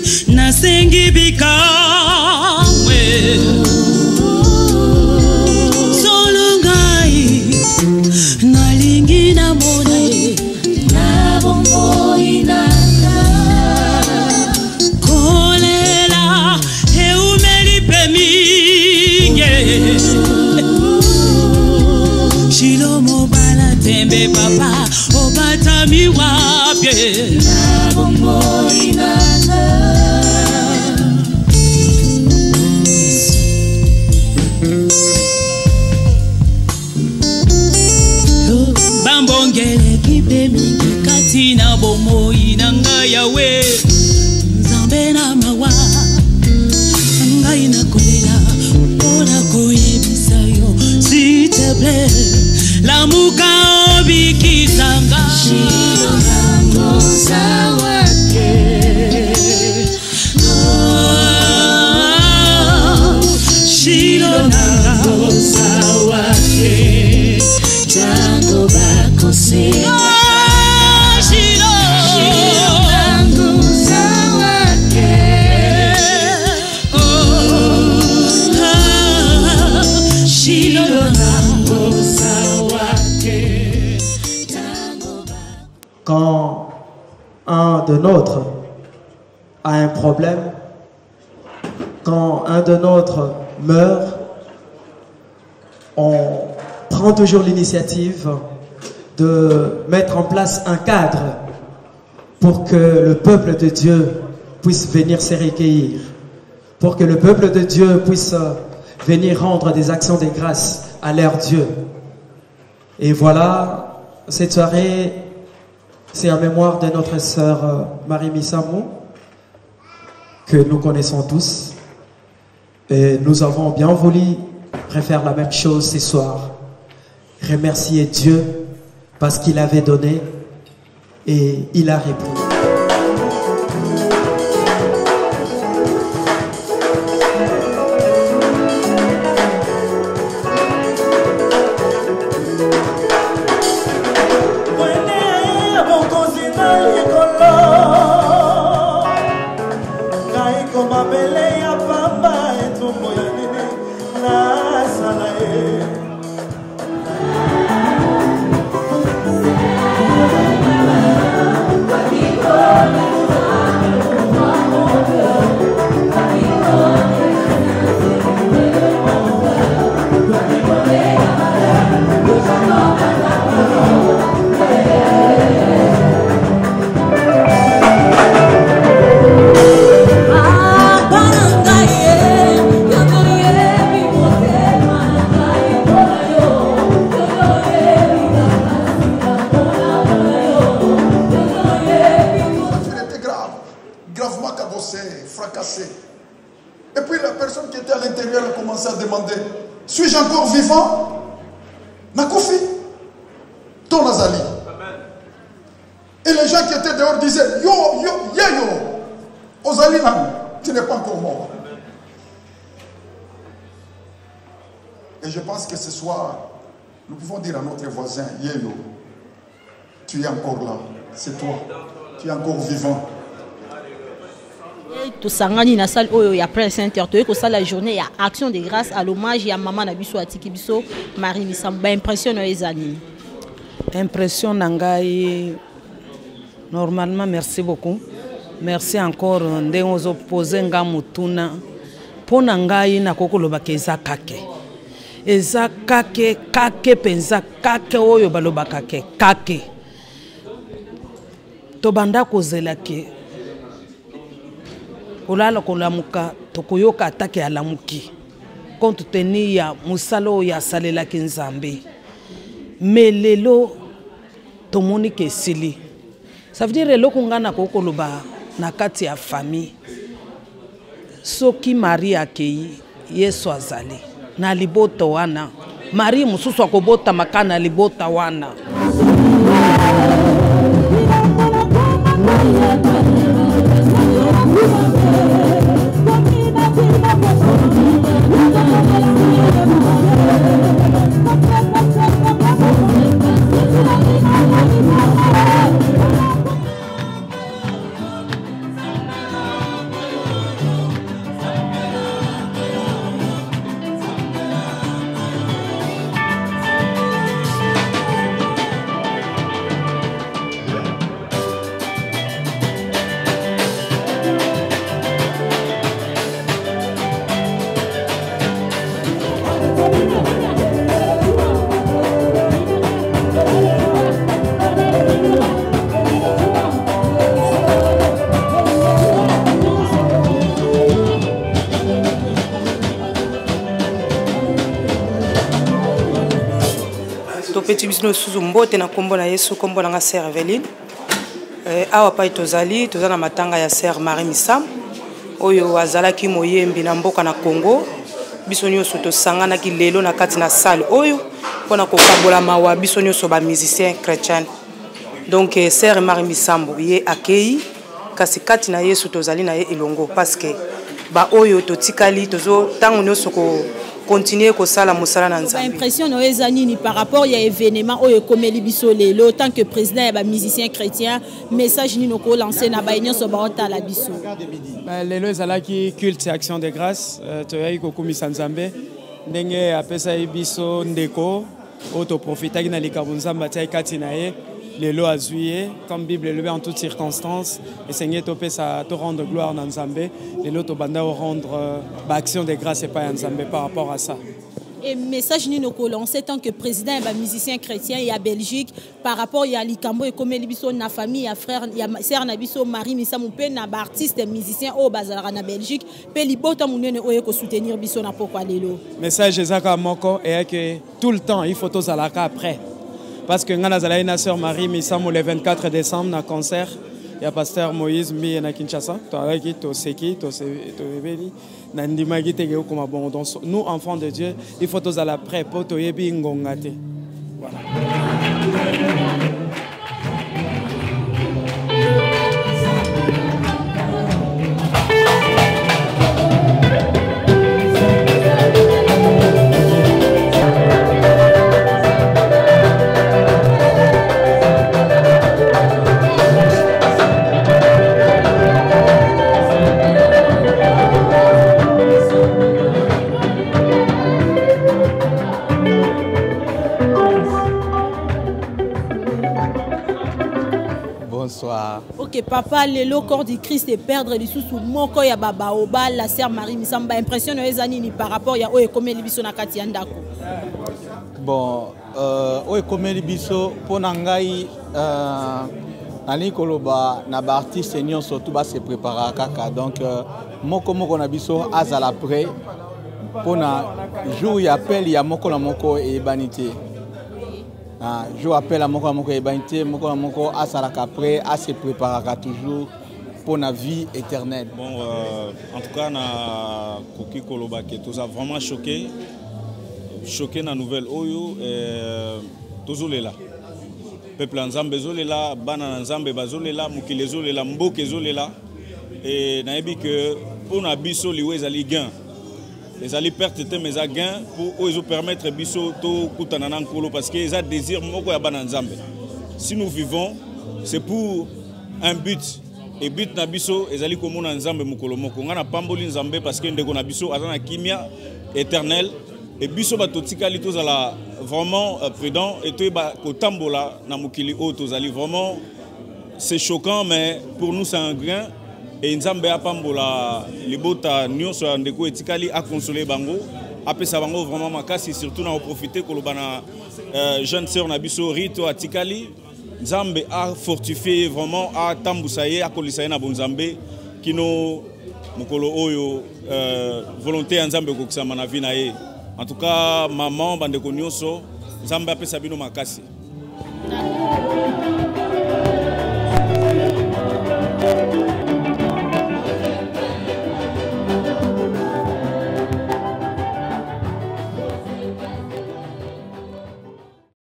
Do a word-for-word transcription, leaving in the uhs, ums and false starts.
nasengi bikamwe solo ngai nalingi namona ye na bombo inanga kolela eumeli peminge shilo mobala tembe papa obatami wapye na bombo inanga bambongele kipemi katina bomo inanga yawe nzambe na mawa ngai nakolela mpona koyebisa yo s'il te plaît lamuka obikisanga shilo nango sawake shilo nango sawake tango bakose shilo nango sawake shilo nango sawake. Quand un de nôtres a un problème, quand un de nôtres meurt, on prend toujours l'initiative de mettre en place un cadre pour que le peuple de Dieu puisse venir se recueillir, pour que le peuple de Dieu puisse venir rendre des actions de grâce à leur Dieu. Et voilà, cette soirée, c'est en mémoire de notre sœur Marie Missamou, que nous connaissons tous. Et nous avons bien voulu refaire la même chose ce soir. Remercier Dieu parce qu'il avait donné et il a répondu. Et puis la personne qui était à l'intérieur a commencé à demander, suis-je encore vivant? Nakoufi, ton Azali. Et les gens qui étaient dehors disaient, yo, yo, yo, yo, Ozali, tu n'es pas encore mort. Et je pense que ce soir, nous pouvons dire à notre voisin, Yélo, tu es encore là, c'est toi, tu es encore vivant. Tout sangani na salle oyo ya Prince Inter ko sala la journée ya action de grâce à l'hommage ya maman na biso atiki biso Marie Missamou. Ba impression no ezani. Impression nangai normalement merci beaucoup. Merci encore ndengo poser nga mutuna. Pona ngai na kokoloba keza kake. Eza kake kake penza kake oyo baloba kake kake. To banda kozela ke kolala kolamuka tokoyoka atake ya lamuki compte tenu ya musalo ya salela kinzambe melelo tomoni ke sili ça veut dire loko ngana kokoloba na kati ya famille soki Marie akei Yesu azali na libota wana Marie mususu akobota makana libota wana. topeti biso susu mbote na kombo na Yesu kombo na nga sœur Eveline. Eh awa pa tozali tozana matanga ya sœur Marie Misam. Oyo azalaki moyembi na mboka na Congo. Biso nyonso tosangana ki lelo na kati na salle oyo pona ko kabola mawa biso nyonso ba musicien chrétien. Donc sœur Marie Misambo ye akei kasi kati na Yesu tozali na ye elongo parce que ba oyo totikali tozo tango nyonso ko continuer ko sala musala na nzambe. Impression no ezanini par rapport ya événement oyo komeli biso lelo tant que président ya ba musicien chrétien message ni no ko lancer na ba nyonso ba otala biso. Ba lelo ezalaki culte action de grâce toyai ko komisa nzambe ndenge apesa biso ndeko auto profitaki na likambo nzambe tia kati na ye lelo azuye comme Bible le en toutes circonstances et Seigneur topé ça te rendre gloire dans Nzambe lelo to banda rendre euh, bah, action de grâce et pas Nzambe par rapport à ça. Et message ni no ko lancer tant que président et musicien chrétien et à Belgique par rapport à likambo et comme libiso na famille à frère ya sœur na biso Marie Misamu pe na ba artiste musicien au bazara na Belgique pe libota munene oye ko soutenir biso na pourquoi lelo. Message ezaka moko et que tout le temps il faut tous à la après. Parce que nous avons une sœur Marie Misamo le vingt-quatre décembre dans concert. Il y a pasteur Moïse Mi na Kinshasa. Nous, enfants de Dieu, il faut tous à la près pour te yebi ngongate. Voilà. Bonsoir. Ok, papa, le corps du Christ et perdre les sous-sous moko ya baba oba la sœur Marie Misamba impression ezanini par rapport ya oye komeli biso na kati ya ndako. Bon, euh oye komeli biso pona ngai euh ali koloba na ba artiste nyonso tout ba se préparer kaka donc euh, moko moko na biso azala prêt pona jour ya appel ya moko na moko e banité. Ah, je appelle à mon moko ebanité, moko na moko asalaka après, à se préparer toujours pour la vie éternelle. Bon, euh, en tout cas, na Koki Koloba qui nous a vraiment choqué, choqué na nouvelle oyo et tozolela. Peuple nzambe zolela, bana nzambe bazolela, mukile zolela, mboke zolela et na ebi que pour na biso liwe ezali gain. Les alliés perdent mes gains pour eux permettre biso to kutana nkolo parce que ils ont désir moko ya bana nzambe. Si nous vivons, c'est pour un but et but na biso ezali komona nzambe mukolo moko ngana pamboli nzambe parce que ndeko na biso azana kimia éternel et biso ba totikali tozala vraiment prudent et to ba kotambola na mukili o tozali vraiment c'est choquant mais pour nous c'est un grain. Et Nzambe apambola libota nyonso ya ndeko etikali a consoler bango apesa bango vraiment makasi surtout na profiter kolobana euh, jeune sœur na biso Rito atikali Nzambe a fortifié vraiment a tambusaye a kolisaye na bonzambe kino mukolo oyo euh, volonté ya Nzambe kokisama na vie na ye. En tout cas maman bandeko nyonso Nzambe apesa bino makasi.